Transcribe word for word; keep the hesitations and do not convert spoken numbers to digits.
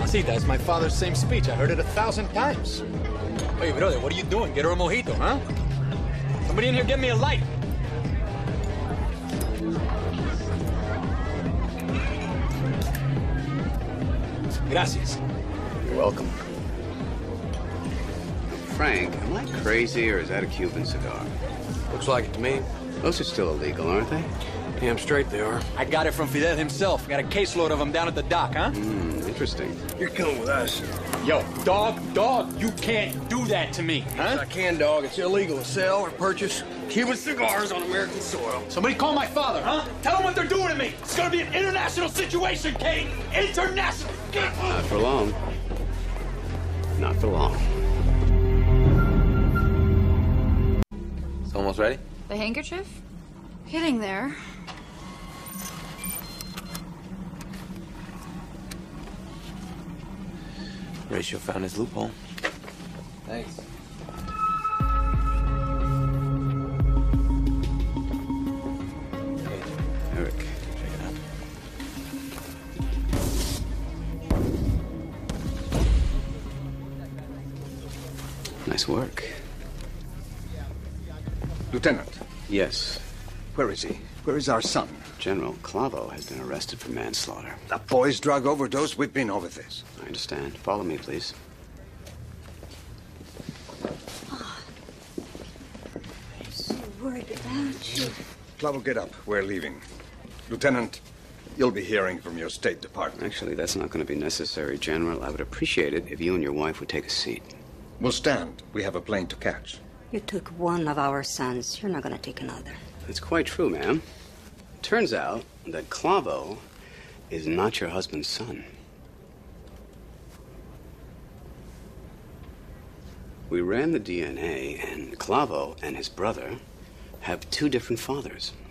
Mamacita, it's my father's same speech. I heard it a thousand times. Hey, brother, what are you doing? Get her a mojito, huh? Somebody in here get me a light. Gracias. You're welcome. Frank, am I crazy or is that a Cuban cigar? Looks like it to me. Those are still illegal, aren't they? Damn straight they are. I got it from Fidel himself. Got a caseload of them down at the dock, huh? Hmm, interesting. You're coming with us. Yo, dog, dog, you can't do that to me, huh? Yes, I can, dog. It's illegal to sell or purchase Cuban cigars on American soil. Somebody call my father, huh? Tell him what they're doing to me. It's gonna be an international situation, Kate. International. Not for long. Not for long. It's almost ready? The handkerchief? Getting there. Ratio found his loophole. Thanks. Eric. Check it out. Nice work. Lieutenant, Yes. where is he? Where is our son? General Clavo has been arrested for manslaughter. The boy's drug overdose. We've been over this. I understand. Follow me, please. I'm so worried about you. Clavo, get up. We're leaving. Lieutenant, you'll be hearing from your State Department. Actually, that's not going to be necessary, General. I would appreciate it if you and your wife would take a seat. We'll stand. We have a plane to catch. You took one of our sons. You're not going to take another. That's quite true, ma'am. Turns out that Clavo is not your husband's son. We ran the D N A, and Clavo and his brother have two different fathers.